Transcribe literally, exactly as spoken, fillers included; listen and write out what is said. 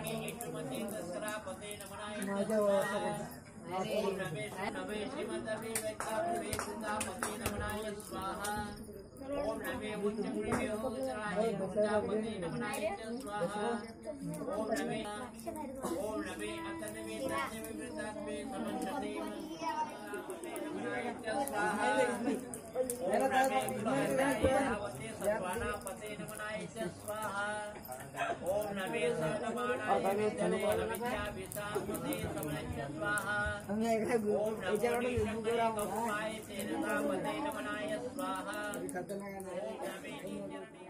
इष्टमते तस्करापते नमनाय ओम नमे नमे श्रीमदवे वैकापवे सुदापते नमनाय स्वाहा ओम नमे उच्चपुरे ओमचराय सुदापते नमनाय स्वाहा ओम नमे ओम नमे अतनवे तन्वे वृतात्मे समन्नते नमनाय स्वाहा ओम नमे गुणावते सत्वानापते नमनाय स्वाहा ओम नमे सर्वमानाय विद्यले विद्याभिसापते समन्नते स्वाहा ओम नमो गौराय तेरतापते नमनाय स्वाहा ओम नमे